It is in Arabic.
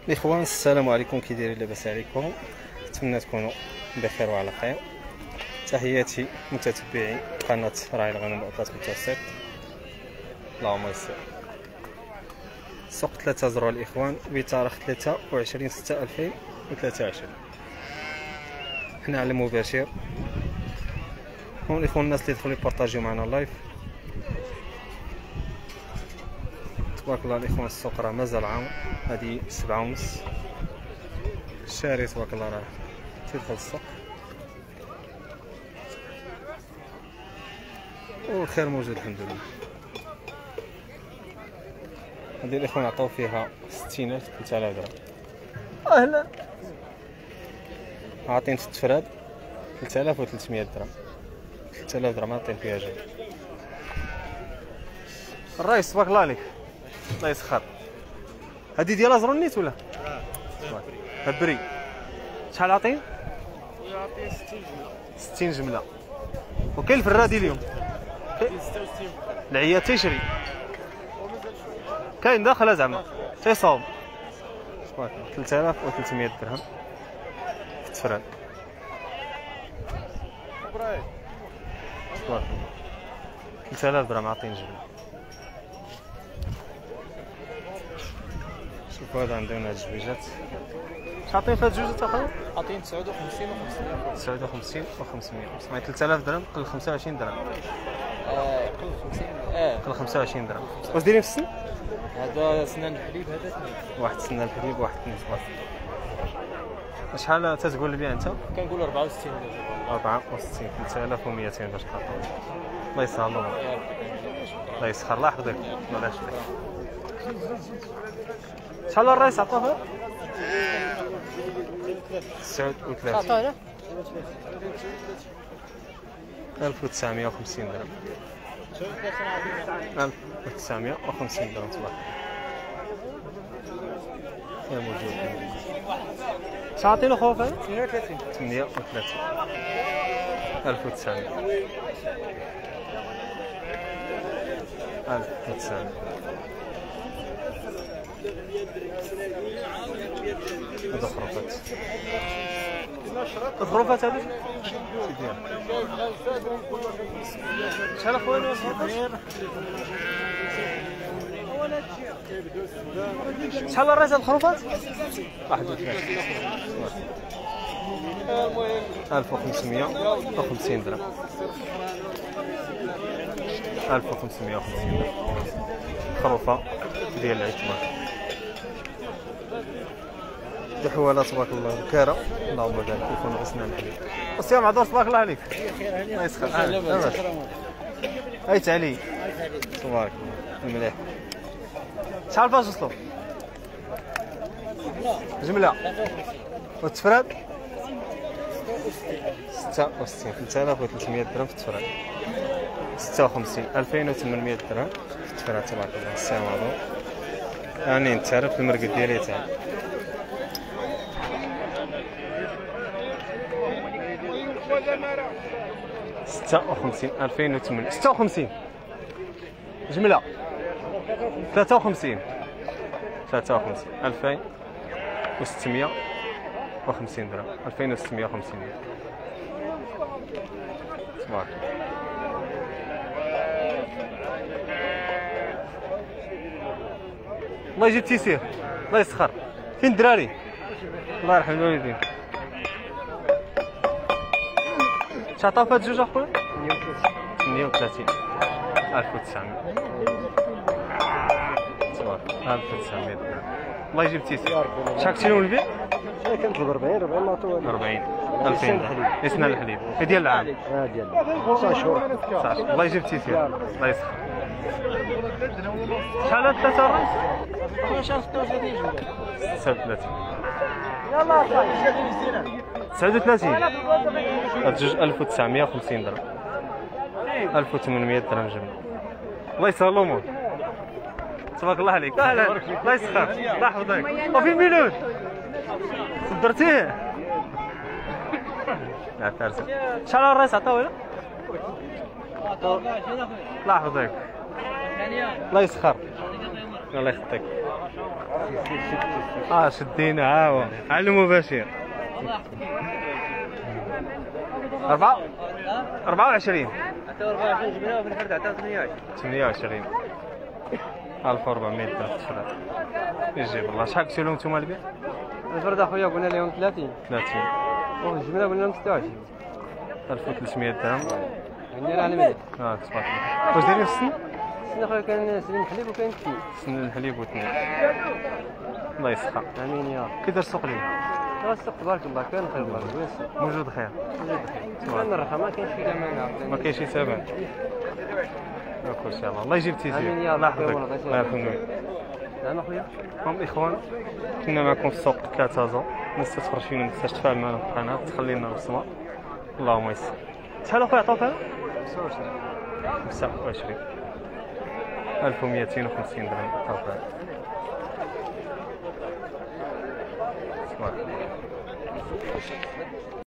الاخوان السلام عليكم، كي دايرين؟ لاباس عليكم؟ نتمنى تكونوا بخير وعلى خير. تحياتي متتبعي قناه راعي الغنم والعطلات متوسط. اللهم يسر. سوق 3 زرع الاخوان بتاريخ 23/6/2023. حنا على مباشر. هون الاخوان الناس اللي يدخلوا يبارطاجيو معنا اللايف. تبارك الله الاخوان، السوق راه مازال عام، هذه 7:30. الشاري تبارك الله راه تيدخل السوق والخير موجود الحمد لله. هذه الاخوان عطاو فيها 60,000 3000 درهم. اهلا. عاطين في التفراد 3300 درهم. 3000 درهم عاطين فيها جوج. الرئيس تبارك الله عليك، الله يسخر. هذه ديال ازرونيت ولا؟ بري. شحال عاطين؟ عاطين 60 جمله. 60 جمله. وكاين الفرادي اليوم؟ 66. العيا تيشري كاين داخله زعما تيصاوب. 3300 درهم في التفراد. ابراهيم 3000 درهم عاطين جبل. شوفوا هذا عندنا هاد الجويجات. اش عاطين في هاد الجويجات اخويا؟ عاطين 59 و 500. 59 و 500. يعني 3000 درهم قل 25 درهم. قل 50. قل 25 درهم. واش دايرين في السن؟ هذا سنان الحليب، هذا اثنين. واحد سنان الحليب وواحد اثنين. شحال تتقول لي انت؟ كنقول 64. 64 3200 باش تعطوني. الله يسهل لهم. الله يسخر. الله يحفظك. الله يشفيك. شحال الرئيس عطاه؟ 39. 1950 درهم. 1950 درهم صباح. يا موجود. شحال عطينا خوف؟ 38. 38. 1900. 1900. هذا خروفات. الخروفات هذه شحال اخويا الخروفات؟ شحال الرئيس الخروفات؟ 31. 1550 درهم. 1550 درهم خروفه ديال العيد. الحواله تبارك الله كاره. اللهم بارك يكون اسنان الحليب. السي معذور تبارك الله عليك. الله يسخر. اي تعالي تبارك الله مليح. شحال فاش وصلوا؟ جمله والتفراد 66. 3300 درهم في التفراد. 56 2800 درهم في التفراد تبارك الله. السي معذور يعني انت عارف المرقد ديالي تاع 56 2800. 56 جمله 53 2650 درهم. 2650 درهم تبارك الله يجيب تيسير. الله يسخر. فين الدراري؟ الله يرحم الوالدين. شحال في هاد الجوج اخويا؟ 38. 1900 تبارك. 1900 الله يجيب تيسير. شحال كنتي لهم البيع؟ كنطلب 40 نعطيو 40. 2000 اسنان الحليب. هي ديال العام. ديال 9 شهور. الله يجيب تيسير. الله يسخر. شحال هاد الثلاثه الرئيس؟ 36. يلاه 39. هاد جوج 1950 درهم. 1800 درهم جمله. الله يسهل الامور. تبارك الله عليك. اهلا. الله يسخر. الله يحفظك. وفين ميلود؟ درتيه؟ لا ترسل. شحال الرئيس عطاوه؟ الله يحفظك. الله يسخر. الله يخطيك. شدينا ها على المباشر 24 حتى 24 جبناها في الفرد عطاو 28 1400 درهم تفرد يجيب الله. شحال قلتوا لهم نتوما البيع؟ الفرد اخويا قلنا لهم 30 والجبنه قلنا لهم 26 1300 درهم. عندنا على الملك تبارك الله. واش دايرين في السن؟ السن اخويا كان سليم الحليب وكاين كثير سن الحليب واثنين. الله يسخر. امين يا رب. كي داير السوق اليوم؟ السوق تبارك الله كان خير الله كويس موجود خير. كان الرخام ما كاينش فيه ما كاينش شي ثمن. كلشي يلاه الله يجيب التيسير. امين يا رب. الله يحفظك. الله يرحمك. نعم اخويا. هم اخوان كنا معكم في السوق 3 زو. الناس تتفرج فينا، ما تنساش تفاعل معنا في القناه، تخلي لنا بصمه. اللهم يسر. شحال اخويا عطاو فيها؟ 25 1250 درهم عطاو فيها. تبارك الله.